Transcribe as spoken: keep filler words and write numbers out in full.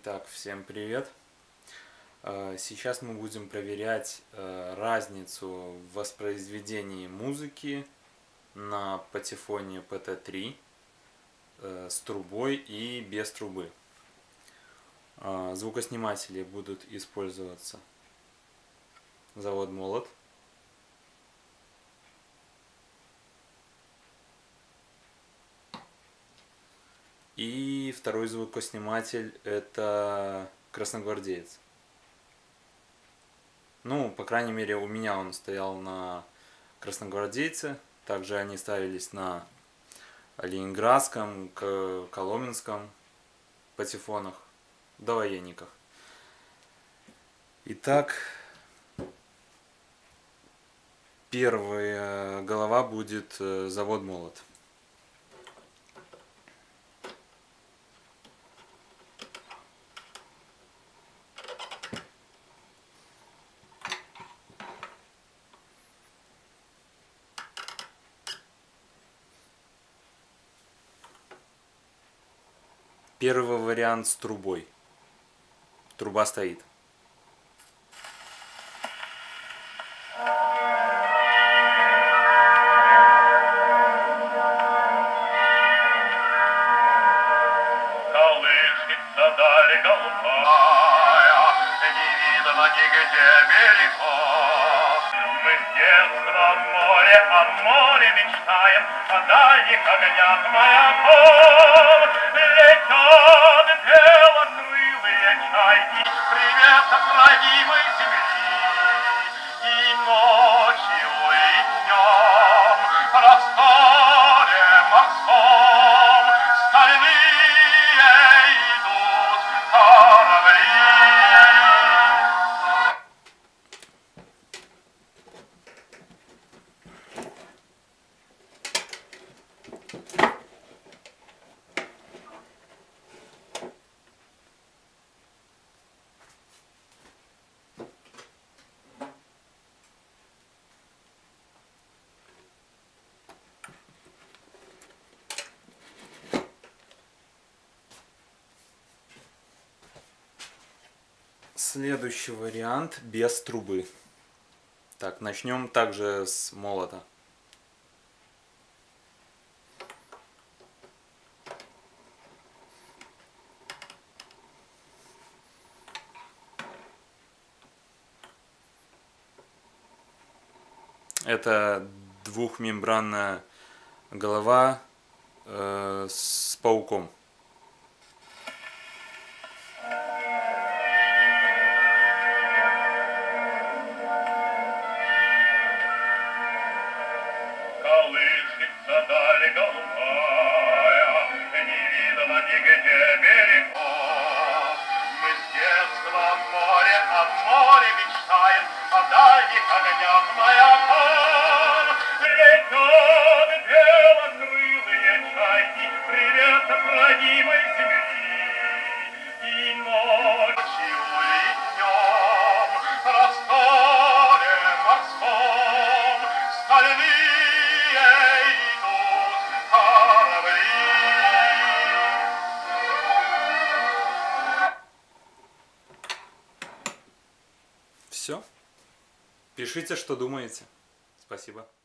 Итак, всем привет! Сейчас мы будем проверять разницу в воспроизведении музыки на патефоне пэ тэ три с трубой и без трубы. Звукосниматели будут использоваться завод Молот. И второй звукосниматель — это красногвардеец. Ну, по крайней мере, у меня он стоял на красногвардейце. Также они ставились на ленинградском, коломенском патефонах, довоенниках. Итак, первая голова будет завод Молот. Первый вариант с трубой. Труба стоит. Колышется даль голубая, не видно нигде берегов. Мы с детства в море, о море мечтаем, о дальних огнях маяков. Летят белокрылые чайки, привет от родимой земли. И ночью, и днем, в просторе морском стальные идут корабли. Следующий вариант без трубы. Так, начнем также с молота. Это двухмембранная голова э, с пауком. Колышется даль голубая, не видно нигде берегов. Мы с детства в море, о море мечтаем, о дальних огнях маяков. Летят белокрылые чайки, привет от родимой земли. И ночью, и днем, в просторе морском стальные идут корабли. Все. Пишите, что думаете. Спасибо.